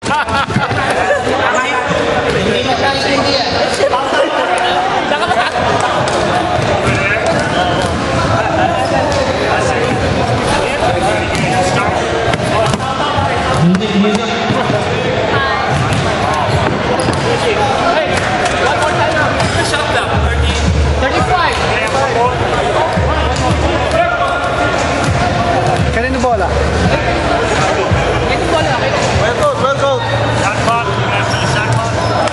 Kanino bola? Kanino bola? Welcoat. Shot clock. Shot clock.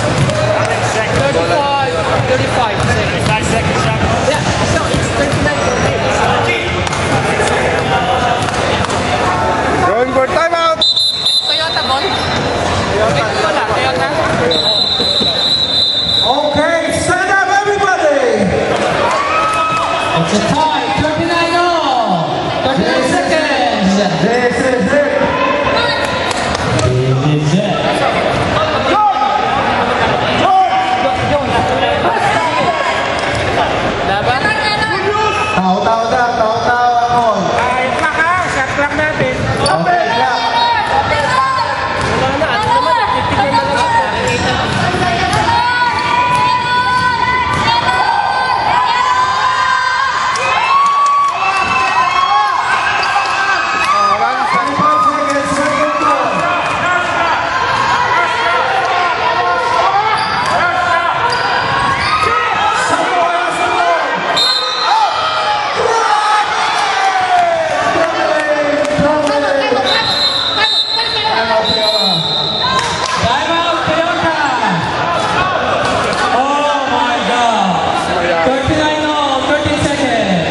35 seconds shot clock. Yeah, so it's 39. Going for timeout. Toyota ball. Toyota. Okay, stand up everybody. It's a tie, 39 all. 39 seconds. This is it. This is it. Tao. Ay, maka. Shot clock natin. Okay, yeah. Wala na, ano naman, titignan na lang ako. Nakikita lang. Timeout, Toyota. Oh my God. 39 all, 30 seconds.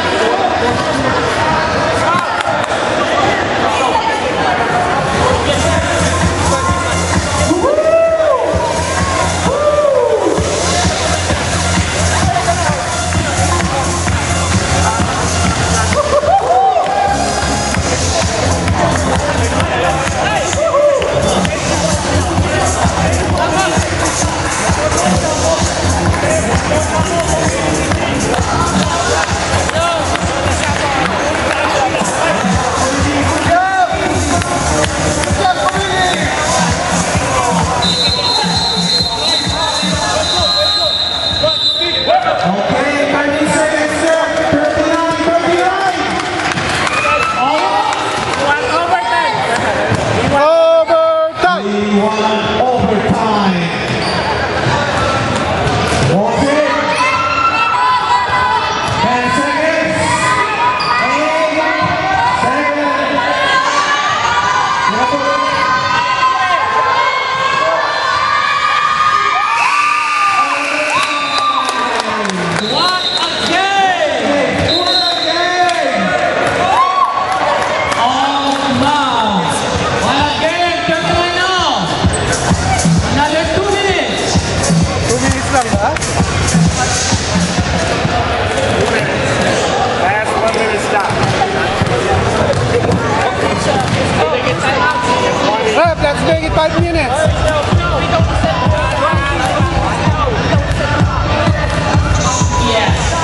Okay, 30 seconds left. 39. We want overtime. Okay. 10 seconds. 8 seconds. What a game! Oh my! What a game! 39 all. Another 2 minutes. 2 minutes lang ba? Last 1 minute stop. Ref, let's make it 5 minutes. Yes.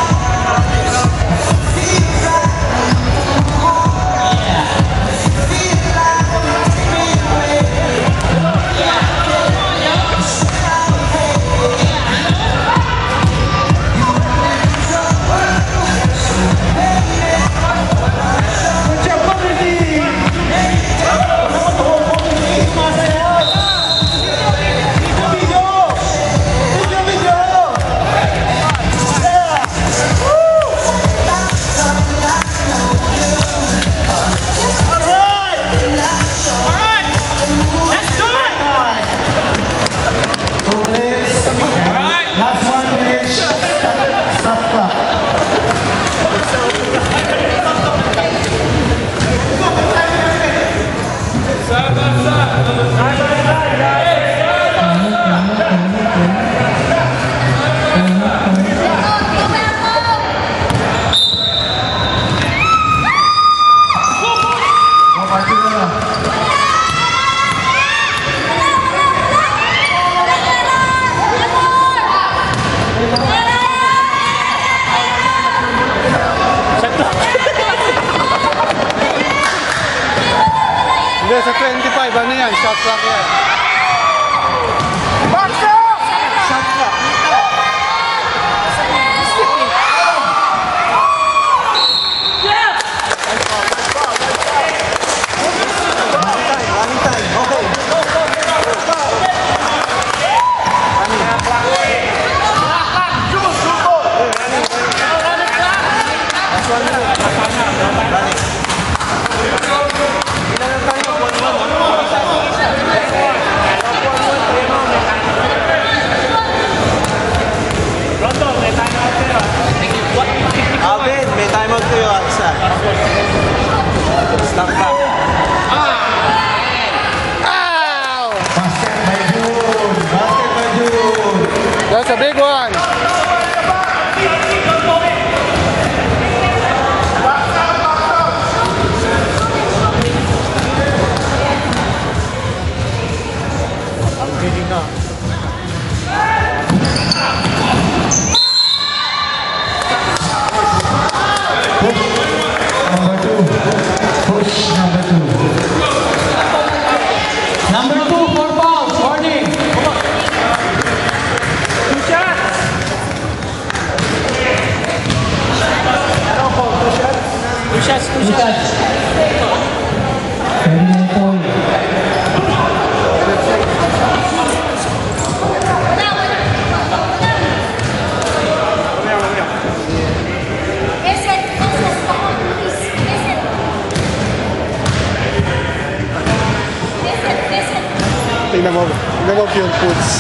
Good job, community. ano yan, shot clock yan. Shot clock. Running time, okay. Alvin, may timeout kayo at isa. Stop back. Basket by June. Basket by June. That's a big one. Number 2. Push number 2. Number 2, 4 fouls. Warning. Two shots. Two shots, two Two shots. shots. 39 point. Tingnan mo pure foods.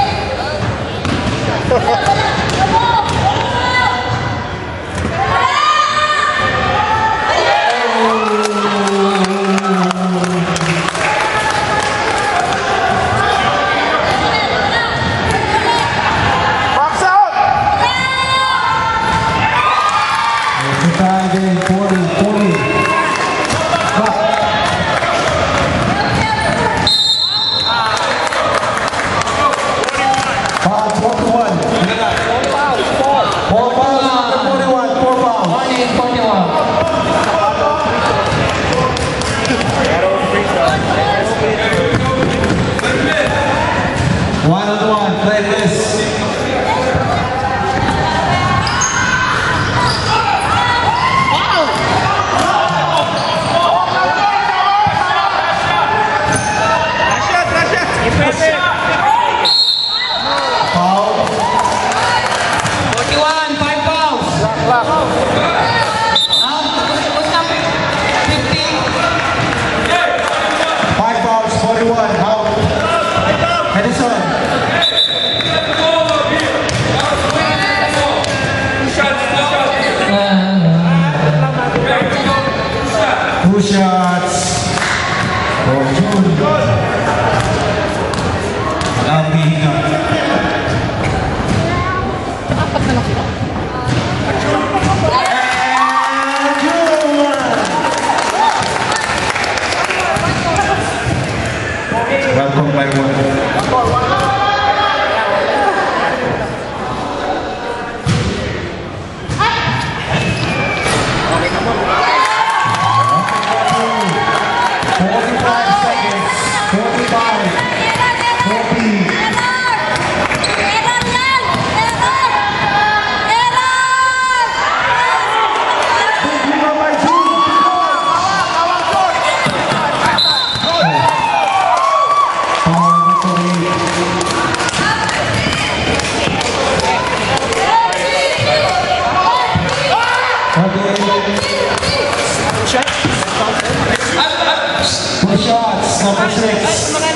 Time game 40. Back. Foul 41. 4 fouls after 41. 4 fouls. Warning, 41. One-on-one. Play this. Foul. 41, 5 fouls. What's up? 50. 5 fouls. 41. Out. Edison. Two shots for June. Walang hihinga. And June! Welcome by one. Two shots, number 6.